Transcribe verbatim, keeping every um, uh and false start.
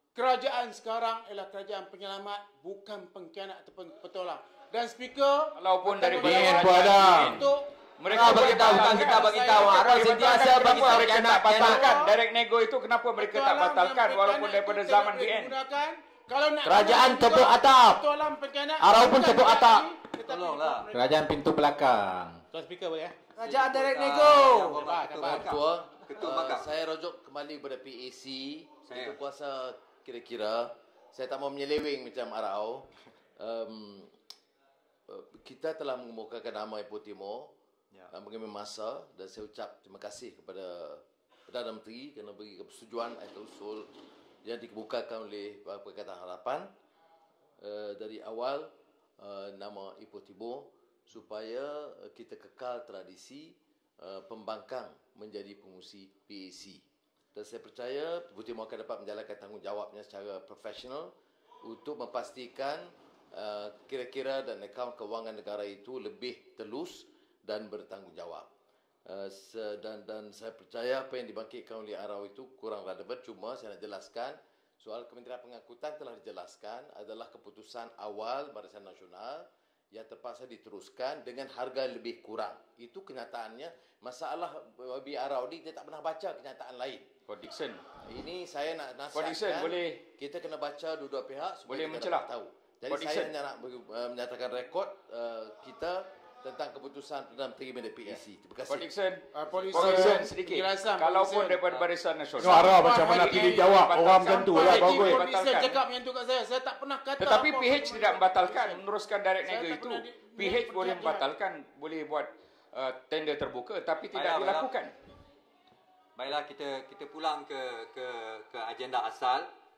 kerajaan sekarang ialah kerajaan penyelamat, bukan pengkhianat ataupun petolak. Dan speaker, walaupun daripada kerajaan untuk mereka bagi tahu, bukan kita bagi tahu. Arah sentiasa bagi tahu mereka tak batalkan. Direct nego itu kenapa mereka tak batalkan walaupun daripada zaman B N? Kerajaan tepuk atap. Arah pun tepuk atap. Tolonglah. Kerajaan pintu belakang. Tuan speaker boleh ya? Kerajaan direct nego. Ketua, Ketua, saya rujuk kembali kepada P A C. Itu kuasa kira-kira. Saya tak mau menyeleweng macam Arau. Um, kita telah mengemukakan nama Ipoh Timur ya. mengambil masa, dan saya ucap terima kasih kepada Perdana Menteri kerana beri persetujuan atau usul yang dikemukakan oleh Pakatan Harapan uh, dari awal uh, nama Ipoh Timur supaya uh, kita kekal tradisi uh, pembangkang menjadi pengurusi P A C. Dan saya percaya Ipoh Timur akan dapat menjalankan tanggungjawabnya secara profesional untuk memastikan Uh, kira-kira dan akaun kewangan negara itu lebih telus dan bertanggungjawab. Uh, dan dan saya percaya apa yang dibangkitkan oleh Arau itu kurang relevan. Cuma saya nak jelaskan, soal Kementerian Pengangkutan telah dijelaskan adalah keputusan awal Barisan Nasional yang terpaksa diteruskan dengan harga lebih kurang. Itu kenyataannya. Masalah bagi Arau ni dia tak pernah baca kenyataan lain. Pak Dixon, ini saya nak Pak Dixon, nasihatkan boleh kita kena baca dua-dua pihak supaya boleh kita mencelah. tahu. Jadi Pak saya Dixon hanya nak uh, menyatakan rekod uh, kita tentang keputusan Perdana Menteri mengenai P A C. Terima kasih. Pak Dixon, Uh, Pak Dixon sedikit. Kalaupun daripada Barisan Nasional. Suara macam mana pilih jawab orang macam tu lah bagus. Saya cakap yang tu kat saya, saya tak pernah kata. Tetapi P H tidak membatalkan meneruskan direct nego itu. P H boleh membatalkan, boleh buat uh, tender terbuka, tapi tidak dilakukan. Baiklah, kita kita pulang ke ke ke agenda asal.